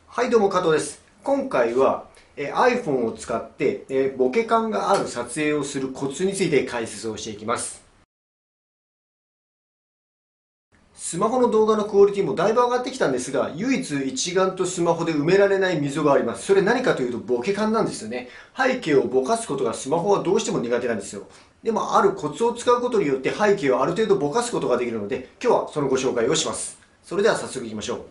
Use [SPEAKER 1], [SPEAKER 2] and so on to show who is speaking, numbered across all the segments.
[SPEAKER 1] はいどうも加藤です。今回はiPhone を使ってボケ感がある撮影をするコツについて解説をしていきます。スマホの動画のクオリティもだいぶ上がってきたんですが、唯一一眼とスマホで埋められない溝があります。それ何かというとボケ感なんですよね。背景をぼかすことがスマホはどうしても苦手なんですよ。でもあるコツを使うことによって背景をある程度ぼかすことができるので、今日はそのご紹介をします。それでは早速いきましょう。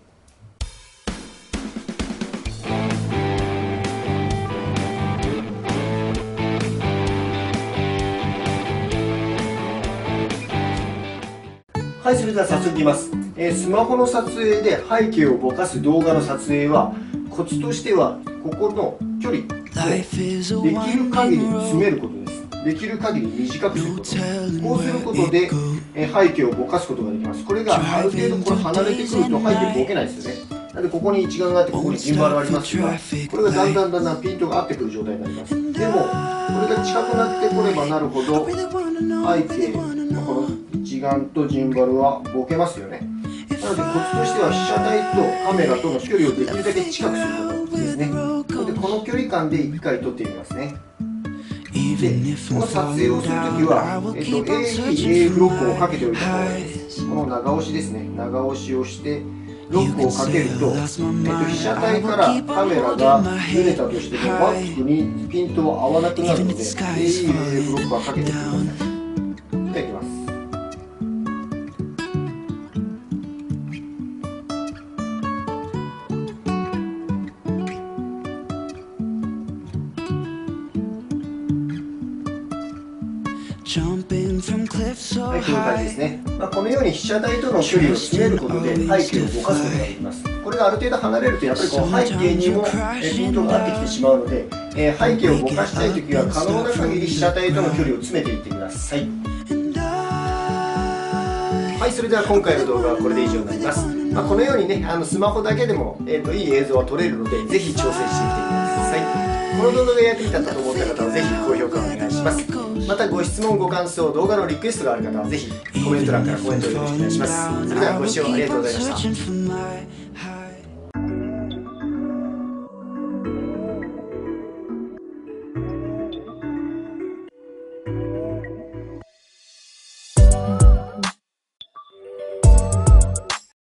[SPEAKER 1] はい、それでは早速いきます。スマホの撮影で背景をぼかす動画の撮影は、コツとしては、ここの距離をできる限り詰めることです。できる限り短くすること。こうすることで、背景をぼかすことができます。これがある程度これ離れてくると背景ぼけないですよね。なのでここに一眼があってここにジンバルがありますが、これがだんだんピントが合ってくる状態になります。でもこれが近くなってこればなるほど背景、この一眼とジンバルはボケますよね。なのでコツとしては被写体とカメラとの距離をできるだけ近くすることですね。なのでこの距離感で1回撮ってみますね。でこの撮影をするときは、A に A フロックをかけておいた方がいいです。この長押しですね。長押しをしてロックをかけると、被写体からカメラがずれたとしてもバックにピントを合わなくなるので A に A フロックはかけてください。ではいきます。はい、こういう感じですね。このように被写体との距離を詰めることで背景をぼかすことができます。これがある程度離れるとやっぱりこの背景にもピントが合ってきてしまうので、背景をぼかしたいときは可能な限り被写体との距離を詰めていってください。はい、それでは今回の動画はこれで以上になります。このようにね、スマホだけでも、いい映像は撮れるので、ぜひ挑戦してみてください。この動画が役に立ったと思った方はぜひ高評価をお願いします。またご質問ご感想動画のリクエストがある方はぜひコメント欄からコメントをよろしくお願いします。それではご視聴ありがとうございました。